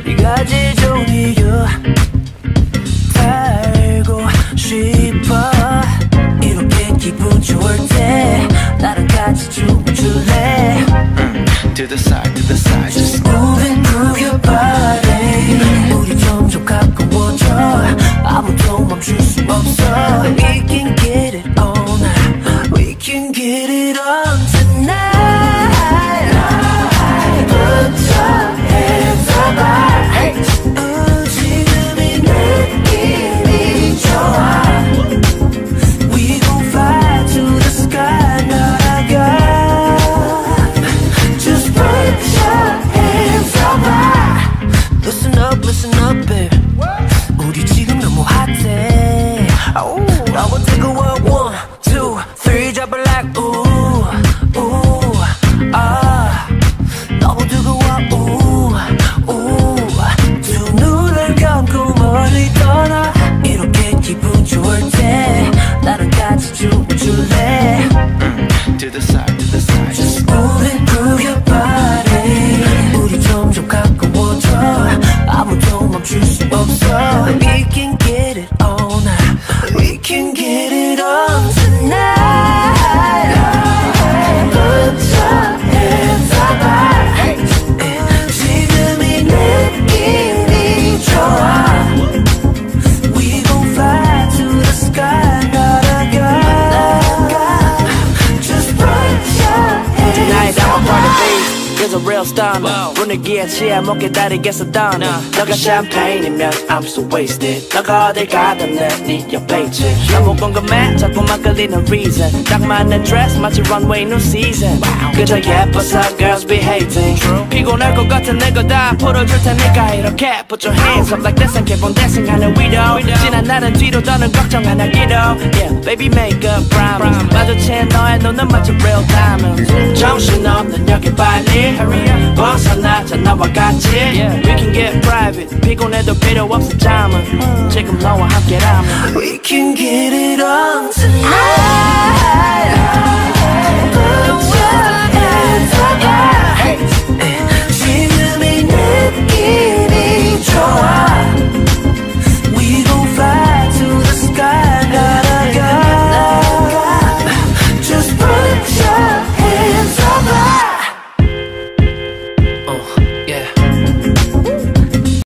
네가 제일 좋은 이유 달고 싶어 이렇게 기분 좋을 때 나랑 같이 춤출래 To the side, to the side Just move and groove your body 우리 점점 가까워져 아무도 멈출 수 없어 We can get it on We can get it on tonight Put your hands up high 지금이 느낌이 좋아 We gon' fly to the sky 날아가 Just put your hands up high listen up, baby 우리 지금 너무 핫해 I will take a walk, 1, 2, 3 drop it like ooh, ooh, ah 너무 뜨거워, ooh, ooh 두 눈을 감고 멀리 떠나 이렇게 기분 좋을 때 나랑 같이 춤출래 To the side, to the side Just move and groove your body 우리 점점 가까워져 아무도 멈출 수 없어 We can get it on We can get it on tonight Put your hands up high 지금이 느낌이 좋아 We gon' fly to the sky 날아가 Just put your hands Tonight I'm a part of this You're a real stunner 분위기에 취해 못 기다리겠어 done 너가 샴페인이면 I'm so wasted 너가 어딜 가든 내 옆에 있지 너무 궁금해 자꾸만 끌리는 reason 딱 맞는 dress 마치 runway new season 그저 예뻐서 girls be hating 피곤할 것 같은 내거 다 풀어줄 테니까 이렇게 Put your hands up like this and keep on dancing 하는 위로 지난 날은 뒤로 더는 걱정 안 하기로 Yeah baby make a promise 마주친 너의 눈은 마치 real diamonds 정신없는 여기 빨리 Hurry up 벗어나자 나와 같이 We can get private 피곤해도 필요 없어 잠은 지금 너와 함께라면 We can get it on tonight